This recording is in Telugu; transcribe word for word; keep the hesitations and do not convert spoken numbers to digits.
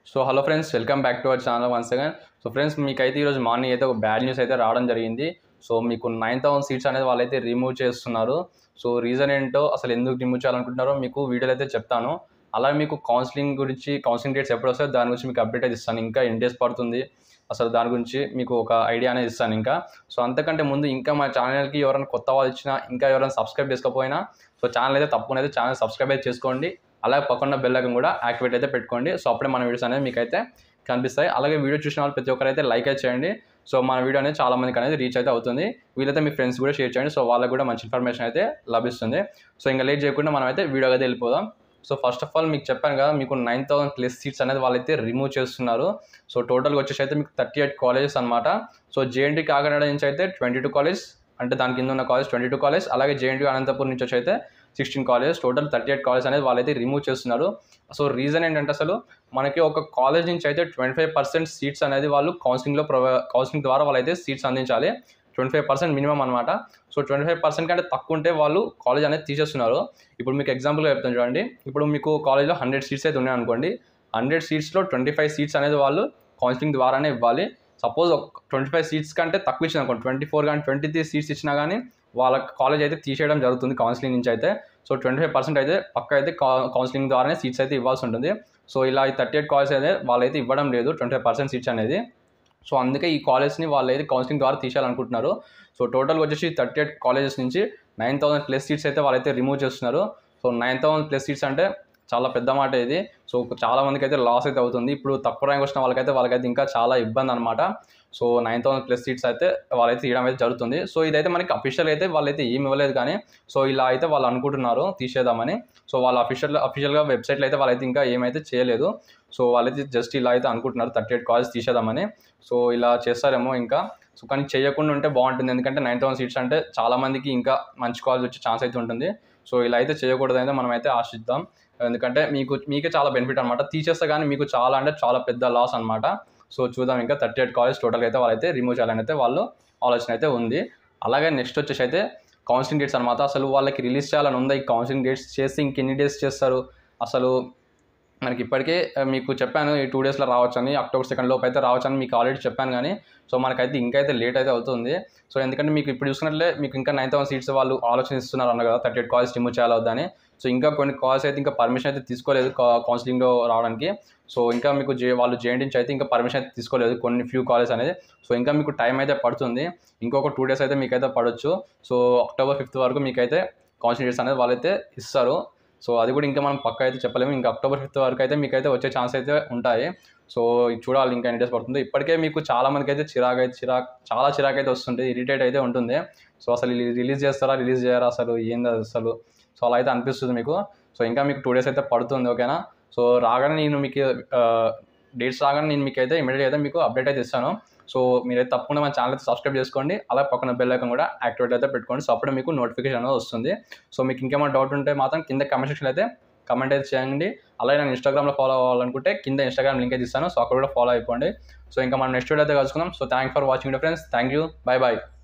So hello friends, welcome back to our channel once again. So friends, మీకైతే ఈరోజు మార్నింగ్ అయితే ఒక బ్యాడ్ న్యూస్ అయితే రావడం జరిగింది. సో మీకు నైన్ థౌసండ్ సీట్స్ అనేది వాళ్ళైతే రిమూవ్ చేస్తున్నారు. సో రీజన్ ఏంటో, అసలు ఎందుకు రిమూవ్ చేయాలనుకుంటున్నారో మీకు వీడియోలో అయితే చెప్తాను. అలాగే మీకు కౌన్సిలింగ్ గురించి, కౌన్సిలింగ్ డేట్స్ ఎప్పుడు వస్తాయో దాని గురించి మీకు అప్డేట్ అయితే ఇస్తాను. ఇంకా ఎన్ని డేస్ పడుతుంది అసలు దాని గురించి మీకు ఒక ఐడియా అనేది ఇస్తాను ఇంకా. సో అంతకంటే ముందు ఇంకా మా ఛానల్కి ఎవరైనా కొత్త వాళ్ళు ఇచ్చినా, ఇంకా ఎవరైనా సబ్స్క్రైబ్ చేసుకోకపోయినా, సో ఛానల్ అయితే తప్పకుండా అయితే ఛానల్ సబ్స్క్రైబ్ అయితే చేసుకోండి. అలాగే పక్కన బెల్ ఐకాన్ కూడా యాక్టివేట్ అయితే పెట్టుకోండి. సో అప్పుడే మన వీడియోస్ అనేది మీకు అయితే కనిపిస్తాయి. అలాగే వీడియో చూసిన వాళ్ళు ప్రతి ఒక్కరైతే లైక్ అయితే చేయండి. సో మన వీడియో అనేది చాలా మందికి అనేది రీచ్ అయితే అవుతుంది. వీళ్ళైతే మీ ఫ్రెండ్స్ కూడా షేర్ చేయండి. సో వాళ్ళకి కూడా మంచి ఇన్ఫర్మేషన్ అయితే లభిస్తుంది. సో ఇంకా లేట్ చేయకుండా మనం అయితే వీడియో అయితే వెళ్ళిపోదాం. సో ఫస్ట్ ఆఫ్ ఆల్ మీకు చెప్పాను కదా, మీకు నైన్ థౌసండ్ ప్లస్ సీట్స్ అనేది వాళ్ళైతే రిమూవ్ చేస్తున్నారు. సో టోటల్గా వచ్చేసి అయితే మీకు థర్టీ ఎయిట్ కాలేజెస్ అనమాట. సో జేఎన్టీ కాకినాడ నుంచి అయితే ట్వంటీ టూ కాలేజ్, అంటే దాని కింద ఉన్న కాలేజ్ ట్వంటీ టూ కాలేజ్, అలాగే జేఎన్టీ అనంతపురం నుంచి వచ్చి అయితే sixteen colleges, total thirty eight college అనేది వాళ్ళైతే రిమూవ్ చేస్తున్నారు. సో రీజన్ ఏంటంటే, అసలు మనకి ఒక కాలేజ్ నుంచి అయితే ట్వంటీ ఫైవ్ పర్సెంట్ సీట్స్ అనేది వాళ్ళు కౌన్సిలింగ్లో ప్రొవై కౌన్సిలింగ్ ద్వారా వాళ్ళైతే సీట్స్ అందించాలి. ట్వంటీ ఫైవ్ పర్సెంట్ మినిమం అనమాట. సో ట్వంటీ ఫైవ్ పర్సెంట్ కంటే తక్కువ ఉంటే వాళ్ళు కాలేజ్ అనేది తీసేస్తున్నారు. ఇప్పుడు మీకు ఎగ్జాంపుల్గా చెప్తాను చూడండి. ఇప్పుడు మీకు కాలేజ్లో హండ్రెడ్ సీట్స్ అయితే ఉన్నాయి అనుకోండి. హండ్రెడ్ సీట్స్లో ట్వంటీ ఫైవ్ సీట్స్ అనేది వాళ్ళు కౌన్సిలింగ్ ద్వారానే ఇవ్వాలి. సపోజ్ ట్వంటీ ఫైవ్ సీట్స్ కంటే తక్కువ ఇచ్చిన అనుకోండి, ట్వంటీ ఫోర్ కానీ ట్వంటీ త్రీ సీట్స్ ఇచ్చినా కానీ వాళ్ళ కాలేజ్ అయితే తీసేయడం జరుగుతుంది కౌన్సిలింగ్ నుంచి అయితే. సో ట్వంటీ ఫైవ్ పర్సెంట్ అయితే పక్క అయితే కౌన్సిలింగ్ ద్వారానే సీట్స్ అయితే ఇవ్వాల్సి ఉంటుంది. సో ఇలా ఈ థర్టీ ఎయిట్ కాలేజ్ అయితే వాళ్ళైతే ఇవ్వడం లేదు ట్వంటీ ఫైవ్ పర్సెంట్ సీట్స్ అనేది. సో అందుకే ఈ కాలేజ్ని వాళ్ళు అయితే కౌన్సిలింగ్ ద్వారా తీసేయాలనుకుంటున్నారు. సో టోటల్గా వచ్చేసి థర్టీ ఎయిట్ కాలేజెస్ నుంచి నైన్ థౌసండ్ ప్లస్ సీట్స్ అయితే వాళ్ళైతే రిమూవ్ చేస్తున్నారు. So nine thousand plus seats అంటే చాలా పెద్ద మాట ఇది. సో చాలా మందికి అయితే లాస్ అయితే అవుతుంది. ఇప్పుడు తక్కువ ర్యాంక్ వచ్చిన వాళ్ళకైతే వాళ్ళకైతే ఇంకా చాలా ఇబ్బంది అనమాట. So nine thousand plus seats అయితే వాళ్ళైతే ఇవ్వడం అయితే జరుగుతుంది. సో ఇదైతే మనకి అఫీషియల్ అయితే వాళ్ళైతే ఏమి ఇవ్వలేదు, కానీ సో ఇలా అయితే వాళ్ళు అనుకుంటున్నారు తీసేద్దామని. సో వాళ్ళ అఫీషియల్ అఫీషియల్గా వెబ్సైట్లో అయితే వాళ్ళైతే ఇంకా ఏమైతే చేయలేదు. సో వాళ్ళైతే జస్ట్ ఇలా అయితే అనుకుంటున్నారు థర్టీ ఎయిట్ కాలేజ్ తీసేద్దామని. సో ఇలా చేస్తారేమో ఇంకా. సో కానీ చేయకుండా ఉంటే బాగుంటుంది, ఎందుకంటే నైన్ థౌసండ్ సీట్స్ అంటే చాలామందికి ఇంకా మంచి కాలేజ్ వచ్చే ఛాన్స్ అయితే ఉంటుంది. సో ఇలా అయితే చేయకూడదైతే మనం అయితే ఆశిద్దాం. ఎందుకంటే మీకు మీకే చాలా బెనిఫిట్ అనమాట. తీసేస్తే కానీ మీకు చాలా అంటే చాలా పెద్ద లాస్ అనమాట. సో చూద్దాం, ఇంకా థర్టీ ఎయిట్ కాలేజ్ టోటల్గా అయితే వాళ్ళైతే రిమూవ్ చేయాలని అయితే వాళ్ళు ఆలోచన అయితే ఉంది. అలాగే నెక్స్ట్ వచ్చేసి అయితే కౌన్సిలింగ్ డేట్స్ అనమాట. అసలు వాళ్ళకి రిలీజ్ చేయాలని ఉందా ఈ కౌన్సిలింగ్ డేట్స్? చేసి ఇంకెన్ని డేస్ చేస్తారు అసలు? మనకి ఇప్పటికే మీకు చెప్పాను ఈ టూ డేస్లో రావచ్చని, అక్టోబర్ సెకండ్ లోపు అయితే రావచ్చని మీకు ఆల్రెడీ చెప్పాను, కానీ సో మనకైతే ఇంకైతే లేట్ అయితే అవుతుంది. సో ఎందుకంటే మీకు ఇప్పుడు చూసుకున్నట్లే మీకు ఇంకా నైన్ థౌసండ్ సీట్స్ వాళ్ళు ఆలోచిస్తున్నారు అన్న కదా, థర్టీ ఎయిట్ కాలేజ్ రిమూవ్ చేయాలొద్దని. సో ఇంకా కొన్ని కాలేజ్ అయితే ఇంకా పర్మిషన్ అయితే తీసుకోలేదు కౌన్సిలింగ్లో రావడానికి. సో ఇంకా మీకు జే వాళ్ళు జేఎన్టీ నుంచి అయితే ఇంకా పర్మిషన్ అయితే తీసుకోలేదు కొన్ని ఫ్యూ కాలేజ్ అనేది. సో ఇంకా మీకు టైం అయితే పడుతుంది. ఇంకొక టూ డేస్ అయితే మీకైతే పడవచ్చు. సో అక్టోబర్ ఫిఫ్త్ వరకు మీకైతే కౌన్సిలింగ్ డేట్స్ అనేది వాళ్ళైతే ఇస్తారు. సో అది కూడా ఇంకా మనం పక్క అయితే చెప్పలేము. ఇంకా అక్టోబర్ ఫిఫ్త్ వరకు అయితే మీకైతే వచ్చే ఛాన్స్ అయితే ఉంటాయి. సో చూడాలి ఇంకా ఎన్ని డేస్ పడుతుంది. ఇప్పటికే మీకు చాలా మందికి అయితే చిరాకు అయితే చిరాకు చాలా చిరాకు అయితే వస్తుంది, ఇరిటేట్ అయితే ఉంటుంది. సో అసలు రిలీజ్ చేస్తారా, రిలీజ్ చేయరా, అసలు ఏంది అసలు? సో అలా అయితే అనిపిస్తుంది మీకు. సో ఇంకా మీకు టూ డేస్ అయితే పడుతుంది, ఓకేనా? సో రాగానే నేను మీకు డేట్స్ రాగానే నేను మీకు అయితే ఇమీడియట్గా అయితే మీకు అప్డేట్ అయితే ఇస్తాను. సో మీరైతే తప్పకుండా మన ఛానల్ అయితే సబ్స్క్రైబ్ చేసుకోండి. అలా పక్కన బెల్ ఐకాన్ కూడా యాక్టివేట్ అయితే పెట్టుకోండి. సో అప్పుడే మీకు నోటిఫికేషన్ అనేది వస్తుంది. సో మీకు ఇంకేమైనా డౌట్ ఉంటే మాత్రం కింద కమెంట్ సెక్షన్లో అయితే కమెంట్ అయితే చేయండి. అలాగే నేను ఇన్స్టాగ్రామ్లో ఫాలో అవ్వాలనుకుంటే కింద ఇన్స్టాగ్రామ్ లింక్ అయితే ఇస్తాను. సో అక్కడ కూడా ఫాలో అయిపోండి. సో ఇంకా మనం నెక్స్ట్ వీడియో అయితే కలుసుకుందాం. So thank for watching friends. Thank you. Bye bye.